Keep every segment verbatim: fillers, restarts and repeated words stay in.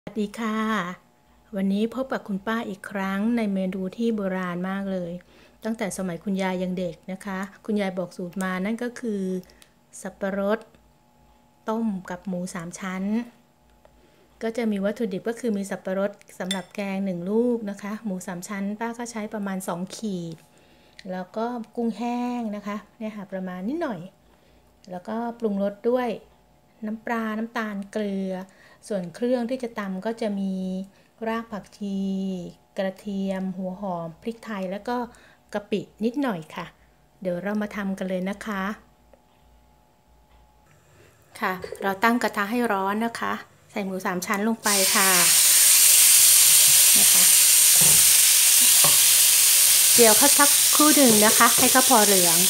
สวัสดีค่ะวันนี้พบกับคุณป้าอีกครั้งในเมนูที่โบราณมากเลยตั้งแต่สมัยคุณยายยังเด็กนะคะคุณยายบอกสูตรมานั่นก็คือสับปะรดต้มกับหมูสามชั้นก็จะมีวัตถุดิบก็คือมีสับปะรดสำหรับแกงหนึ่งลูกนะคะหมูสามชั้นป้าก็ใช้ประมาณสองขีดแล้วก็กุ้งแห้งนะคะเนี่ยค่ะประมาณนิดหน่อยแล้วก็ปรุงรสด้วยน้ำปลาน้ำตาลเกลือส่วนเครื่องที่จะตำก็จะมีรากผักชีกระเทียมหัวหอมพริกไทยแล้วก็กะปินิดหน่อยค่ะเดี๋ยวเรามาทำกันเลยนะคะค่ะเราตั้งกระทะให้ร้อนนะคะใส่หมูสามชั้นลงไปค่ะนะคะเจียวเขาสักครู่หนึ่งนะคะให้เขาพอเหลือง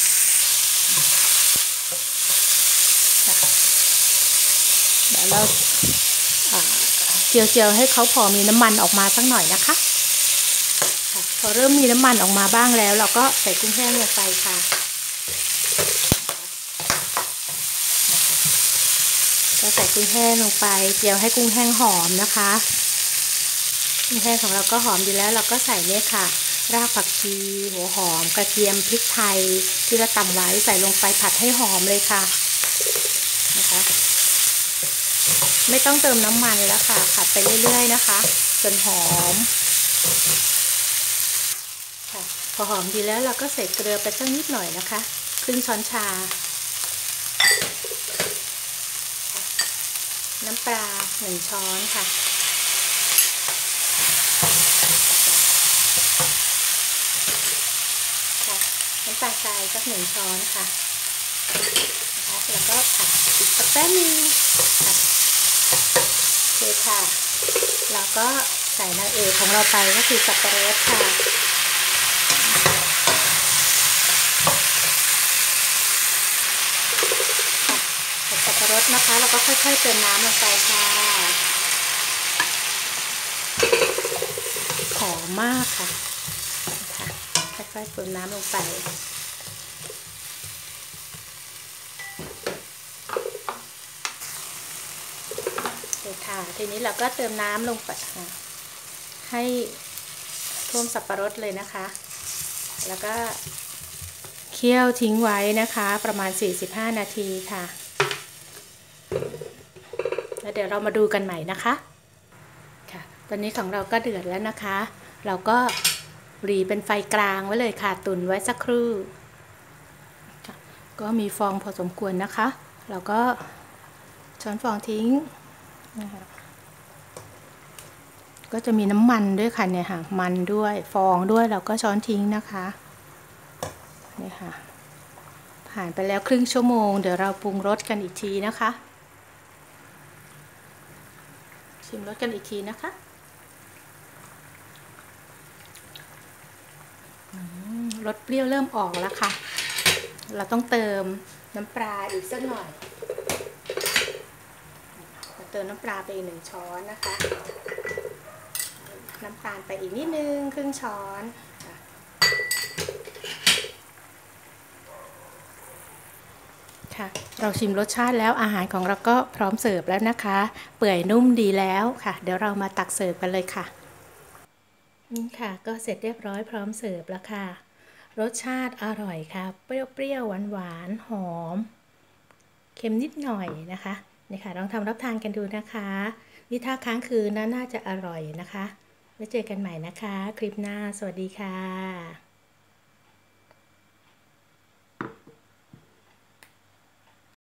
เดี๋ยวเราเจียวเจียวให้เขาพอมีน้ำมันออกมาสักหน่อยนะคะพอเริ่มมีน้ำมันออกมาบ้างแล้วเราก็ใส่กุ้งแห้งลงไปค่ะก็ใส่กุ้งแห้งลงไปเจียวให้กุ้งแห้งหอมนะคะกุ้งแห้งของเราก็หอมดีแล้วเราก็ใส่เนี่ยค่ะรากผักชีหัวหอมกระเทียมพริกไทยที่เราตำไว้ใส่ลงไปผัดให้หอมเลยค่ะนะคะไม่ต้องเติมน้ำมันแล้วค่ะผัดไปเรื่อยๆนะคะจนหอมค่ะพอหอมดีแล้วเราก็ใส่เกลือไปสักนิดหน่อยนะคะครึ่งช้อนชาน้ำปลาหนึ่งช้อนค่ะค่ะน้ำตาลทรายสักหนึ่งช้อนค่ะนะคะแล้วก็ผัดอีกสักแป๊บนึงค่ะโอเคค่ะแล้วก็ใส่นางเอกของเราไปก็คือสับปะรดค่ะสับปะรดนะคะเราก็ค่อยๆเติมน้ำลงไปค่ะหอมมากค่ะค่ะค่อยๆเติมน้ำลงไปเลยค่ะทีนี้เราก็เติมน้ำลงไปให้ท่วมสับปะรดเลยนะคะแล้วก็เคี่ยวทิ้งไว้นะคะประมาณสี่สิบห้านาทีค่ะแล้วเดี๋ยวเรามาดูกันใหม่นะคะค่ะตอนนี้ของเราก็เดือดแล้วนะคะเราก็หรี่เป็นไฟกลางไว้เลยค่ะตุนไว้สักครู่ก็มีฟองพอสมควรนะคะเราก็ช้อนฟองทิ้งนะคะก็จะมีน้ำมันด้วยค่ะเนี่ยค่ะมันด้วยฟองด้วยเราก็ช้อนทิ้งนะคะนี่ค่ะผ่านไปแล้วครึ่งชั่วโมงเดี๋ยวเราปรุงรสกันอีกทีนะคะชิมรสกันอีกทีนะคะรสเปรี้ยวเริ่มออกแล้วค่ะเราต้องเติมน้ำปลาอีกสักหน่อยเติมน้ำปลาไปอีกหนึ่งช้อนนะคะน้ำตาลไปอีกนิดนึงครึ่งช้อนค่ะเราชิมรสชาติแล้วอาหารของเราก็พร้อมเสิร์ฟแล้วนะคะเปื่อยนุ่มดีแล้วค่ะเดี๋ยวเรามาตักเสิร์ฟกันเลยค่ะนี่ค่ะก็เสร็จเรียบร้อยพร้อมเสิร์ฟแล้วค่ะรสชาติอร่อยค่ะเปรี้ยวๆหวานๆหอมเค็มนิดหน่อยนะคะนี่ค่ะลองทำรับทานกันดูนะคะนี่ถ้าค้างคืนน่าจะอร่อยนะคะไว้เจอกันใหม่นะคะคลิปหน้าสวัสดีค่ะ